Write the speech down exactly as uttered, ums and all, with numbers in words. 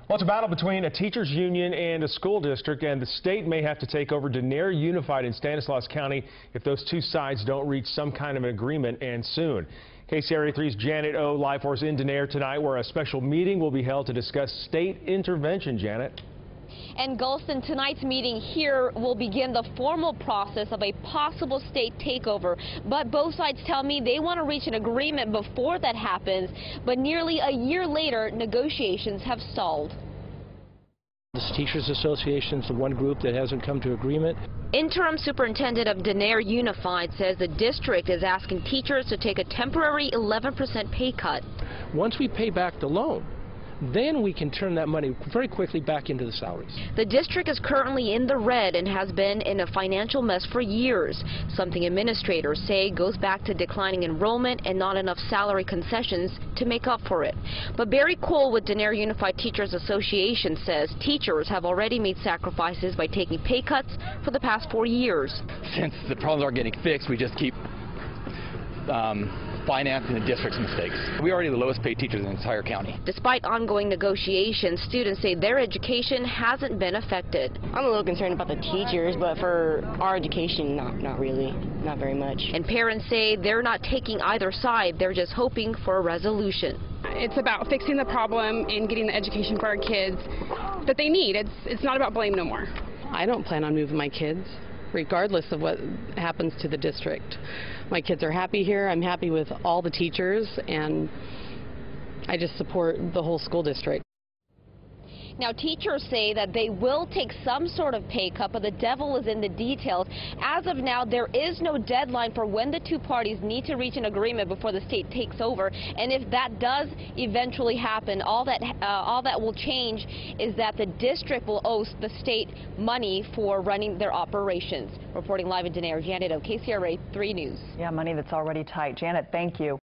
Well, it's a battle between a teachers union and a school district, and the state may have to take over Denair Unified in Stanislaus County if those two sides don't reach some kind of an agreement, and soon. K C R A three's Janet O live for us in Denair tonight, where a special meeting will be held to discuss state intervention. Janet. And Golston, tonight's meeting here will begin the formal process of a possible state takeover. But both sides tell me they want to reach an agreement before that happens. But nearly a year later, negotiations have stalled. This Teachers Association is the one group that hasn't come to agreement. Interim Superintendent of Denair Unified says the district is asking teachers to take a temporary eleven percent pay cut. Once we pay back the loan, then we can turn that money very quickly back into the salaries. The district is currently in the red and has been in a financial mess for years, something administrators say goes back to declining enrollment and not enough salary concessions to make up for it. But Barry Cole with Denair Unified Teachers Association says teachers have already made sacrifices by taking pay cuts for the past four years. Since the problems aren't getting fixed, we just keep um, financing the district's mistakes. We are already the lowest paid teachers in the entire county. Despite ongoing negotiations, students say their education hasn't been affected. I'm a little concerned about the teachers, but for our education, not, not really, not very much. And parents say they're not taking either side, they're just hoping for a resolution. It's about fixing the problem and getting the education for our kids that they need. It's, it's not about blame no more. I don't plan on moving my kids, regardless of what happens to the district. My kids are happy here. I'm happy with all the teachers, and I just support the whole school district. Now, teachers say that they will take some sort of pay cut, but the devil is in the details. As of now, there is no deadline for when the two parties need to reach an agreement before the state takes over. And if that does eventually happen, all that uh, all that will change is that the district will owe the state money for running their operations. Reporting live in Denair, Janet O, K C R A three News. Yeah, money that's already tight. Janet, thank you.